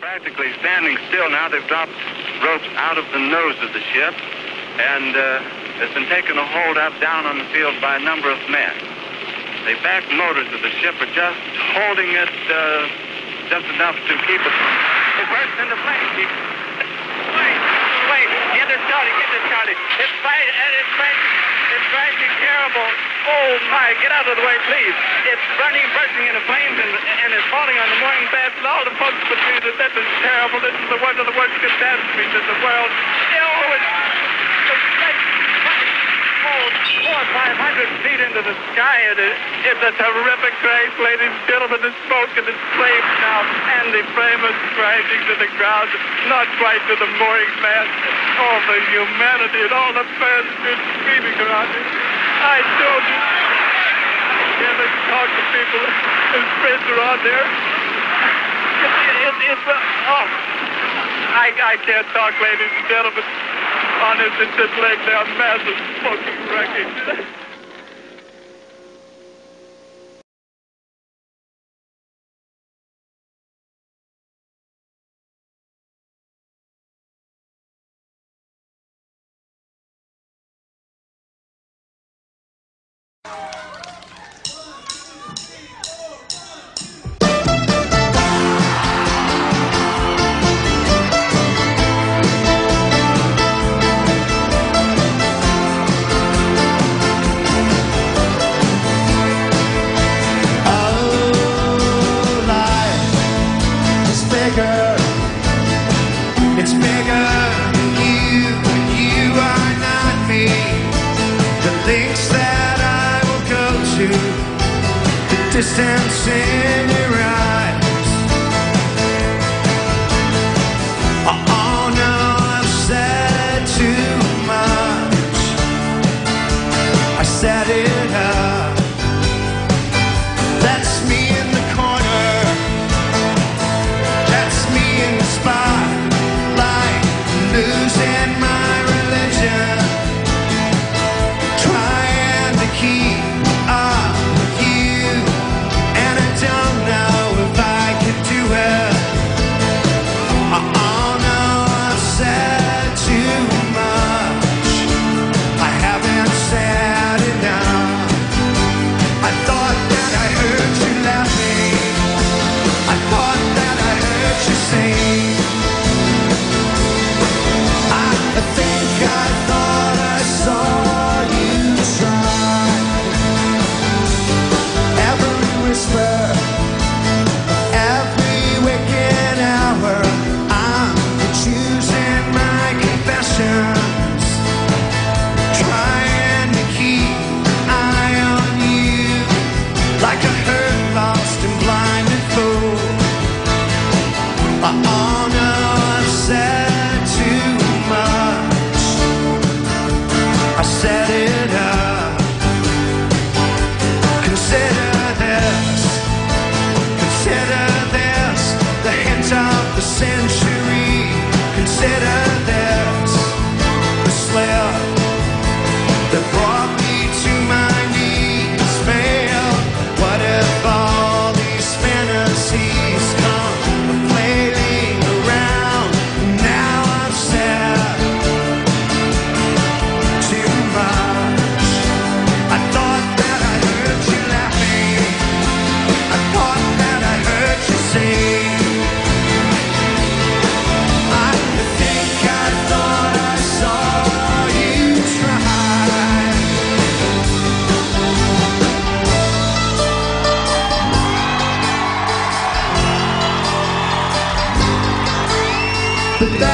practically standing still now. They've dropped ropes out of the nose of the ship, and has been taken a hold up down on the field by a number of men. The back motors of the ship are just holding it just enough to keep it. It bursts into flames. Wait, get it started. It's rising terrible. Oh my, get out of the way, please. It's bursting into flames, and it's falling on the mooring mast, and all the folks between us. This is terrible. This is one of the worst catastrophes in the world. Oh, it's 400 or 500 feet into the sky. It's a terrific crash, ladies and gentlemen. The smoke and the flames now, and the frame is crashing to the ground, not quite to the mooring mast. All the humanity and all the passengers screaming around me. I told you. I can't talk to people. His friends are on there. I can't talk, ladies and gentlemen. Honest, it's just laying down massive smoking wreckage. It's bigger than you, and you are not me. The links that I will go to, the distance in your eyes. Oh no, I've said too much. I set it up. That's me in the corner. That's me in the spot. Losing my religion, trying to keep up with you, and I don't know if I can do it. Oh no, I've said too much. I haven't said enough. I thought that I heard you laughing. I thought that I heard you sing. I think I thought I saw you try. Every whisper, every waking hour, I'm choosing my confessions, trying to keep an eye on you, like a hurt, lost and blinded fool. Oh no, I've said too much. I set it up. Consider this, the hint of the century. Consider this, the slip that brought me to my knees. Fail. What if all these fantasies come flailing around? Now I've said too much. I thought that I heard you laughing. I thought that I heard you sing. I think I thought I saw you try. But